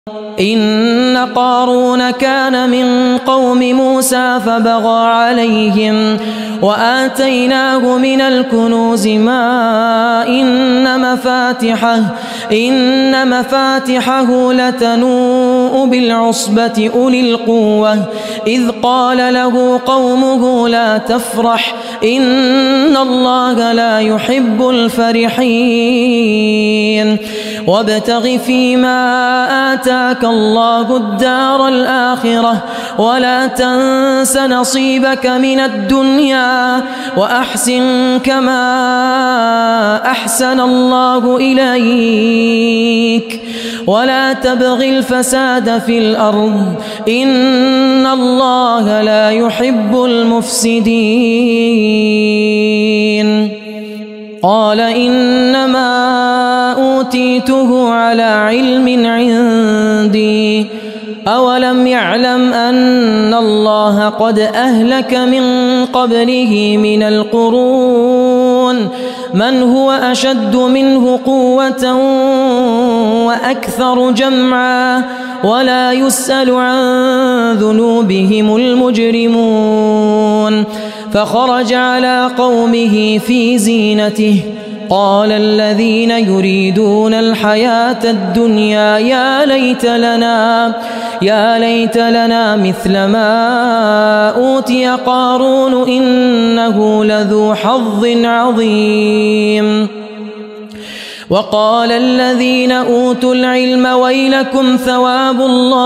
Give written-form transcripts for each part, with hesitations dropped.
إن قارون كان من قوم موسى فبغى عليهم وآتيناه من الكنوز ما إن مفاتحه لتنوء بالعصبة أولي القوة إذ قال له قومه لا تفرح إن الله لا يحب الفرحين وابتغ فيما آتاك الله الدار الآخرة ولا تنس نصيبك من الدنيا وأحسن كما أحسن الله إليك ولا تبغ الفساد في الأرض إن الله لا يحب المفسدين قال إنما أوتيته على علم عندي أولم يعلم أن الله قد أهلك من قبله من القرون من هو أشد منه قوة وأكثر جمعا ولا يسأل عن ذنوبهم المجرمون فخرج على قومه في زينته قال الذين يريدون الحياة الدنيا يا ليت لنا مثل ما أوتي قارون إنه لذو حظ عظيم وقال الذين أوتوا العلم ويلكم ثواب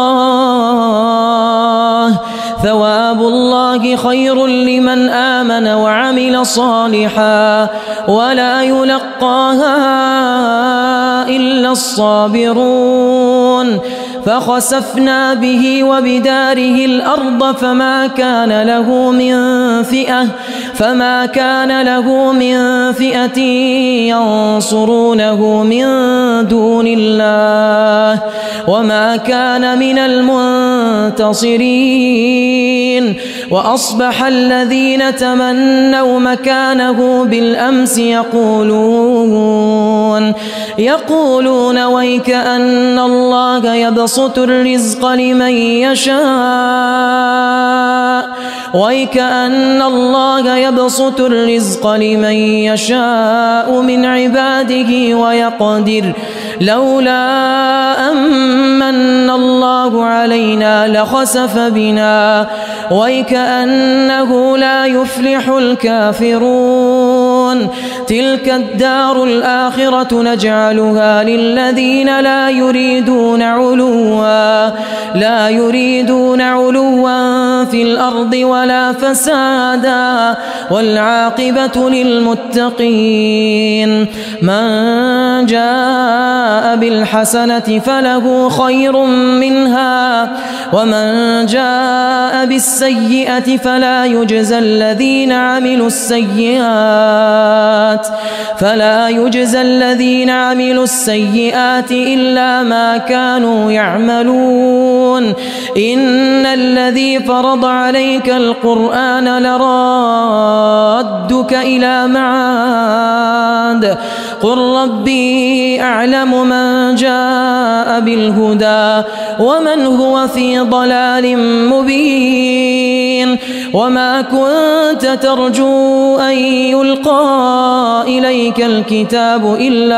الله خير لمن آمن وعمل صالحا ولا يلقاها إلا الصابرون فخسفنا به وبداره الأرض فما كان له من فئة ينصرونه من دون الله وما كان من المنتصرين وأصبح الذين تمنوا مكانه بالأمس يقولون ويك أن الله يبسط الرزق لمن يشاء من عباده ويقدر لولا أمن الله علينا لخسف بنا ويكأنه لا يفلح الكافرون تلك الدار الآخرة نجعلها للذين لا يريدون علوا في الأرض ولا فسادا والعاقبة للمتقين من جاء بالحسنة فله خير منها ومن جاء بالسيئة فلا يجزى الذين عملوا السيئات إلا ما كانوا يعملون إن الذي فرض عليك القرآن لرادك إلى معاد قل ربي أعلم من جاء بالهدى ومن هو في ضلال مبين وما كنت ترجو أن يلقى إليك الكتاب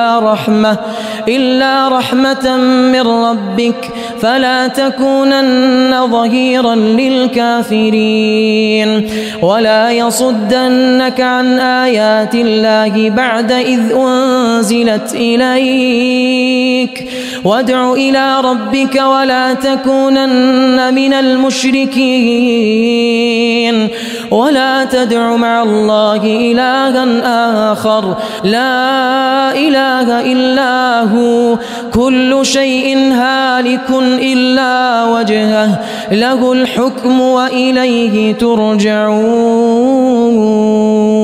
إلا رحمة من ربك فلا تكونن ظهيرا للكافرين ولا يصدنك عن آيات الله بعد إذ أنزلت إليك وادع إلى ربك ولا تكونن من المشركين ولا تدع مع الله إلها آخر لا إله إلا هو كل شيء هالك إلا وجهه له الحكم وإليه ترجعون